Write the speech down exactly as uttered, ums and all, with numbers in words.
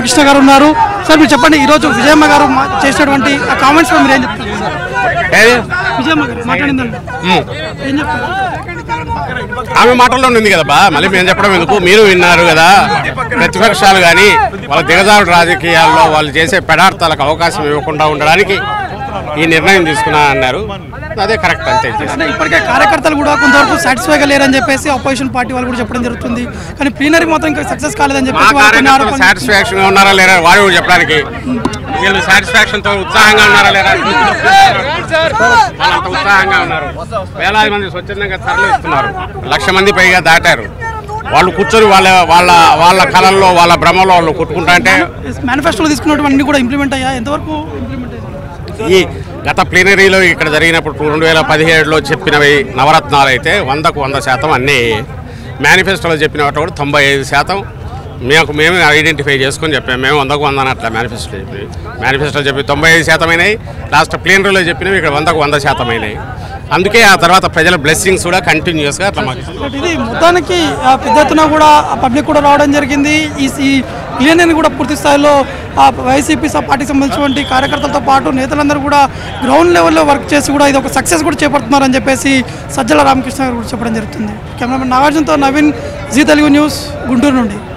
కృష్ణ గారు ఉన్నారు సార్. మీరు చెప్పండి, ఈరోజు విజయమ్మ గారు చేసినటువంటి ఆ కామెంట్స్ మీరు ఏం చెప్తారు? విజయమ్మ గారు మాట్లాడిందండి, ఏం చెప్తారు? ఆమె మాటల్లో ఉంది కదా, మళ్ళీ మేము చెప్పడం ఎందుకు, మీరు విన్నారు కదా. ప్రతిపక్షాలు కానీ వాళ్ళ దిగజారు రాజకీయాల్లో వాళ్ళు చేసే పెడార్థాలకు అవకాశం ఇవ్వకుండా ఉండడానికి ఈ నిర్ణయం తీసుకున్నా అన్నారు. అదే కరెక్ట్ అంతే. ఇప్పటికే కార్యకర్తలు కూడా కొంతవరకు సాటిస్ఫైగా లేరని చెప్పేసి అపోజిషన్ పార్టీ వాళ్ళు కూడా చెప్పడం జరుగుతుంది. కానీ ప్లీనరీ మాత్రం ఇంకా సక్సెస్ కాలేదని చెప్పేసి సాటిస్ఫాక్షన్ ఉన్నారా లేరా వాడు కూడా చెప్పడానికి, వీళ్ళు సాటిస్ఫాక్షన్ తో ఉత్సాహంగా ఉన్నారా లేరా, వాళ్ళంత ఉత్సాహంగా ఉన్నారు. వేలాది మంది స్వచ్ఛందంగా తరలిస్తున్నారు, లక్ష మంది పైగా దాటారు. వాళ్ళు కూర్చొని వాళ్ళ వాళ్ళ వాళ్ళ కళల్లో వాళ్ళ భ్రమలో వాళ్ళు కొట్టుకుంటా అంటే మేనిఫెస్టోలో తీసుకున్నటువంటి కూడా ఇంప్లిమెంట్ అయ్యా ఎంతవరకు? ఈ గత ప్లీనరీలో ఇక్కడ జరిగినప్పుడు రెండు వేల పదిహేడులో చెప్పినవి నవరత్నాలు అయితే వందకు వంద శాతం అన్నీ, మేనిఫెస్టోలో చెప్పిన వాటి కూడా తొంభై ఐదు శాతం మేము మేము ఐడెంటిఫై చేసుకొని చెప్పాము. మేము వందకు వంద అట్లా మేనిఫెస్టో చెప్పి మేనిఫెస్టోలో చెప్పి తొంభై ఐదు శాతం అయినాయి, లాస్ట్ ప్లీనరీలో చెప్పినవి ఇక్కడ వందకు వంద శాతం అయినాయి. అందుకే ఆ తర్వాత ప్రజల బ్లెస్సింగ్స్ కూడా కంటిన్యూస్గా అట్లా మాకు. ఇది మొత్తానికి పెద్ద ఎత్తున కూడా పబ్లిక్ కూడా రావడం జరిగింది. ఈ ప్లీనరీని కూడా పూర్తి స్థాయిలో వైసీపీ పార్టీకి సంబంధించినటువంటి కార్యకర్తలతో పాటు నేతలందరూ కూడా గ్రౌండ్ లెవెల్లో వర్క్ చేసి కూడా ఇది ఒక సక్సెస్ కూడా చేపడుతున్నారని చెప్పేసి సజ్జల రామకృష్ణ గారు కూడా చెప్పడం జరుగుతుంది. కెమెరామెన్ నాగార్జునతో నవీన్, జీ తెలుగు న్యూస్, గుంటూరు నుండి.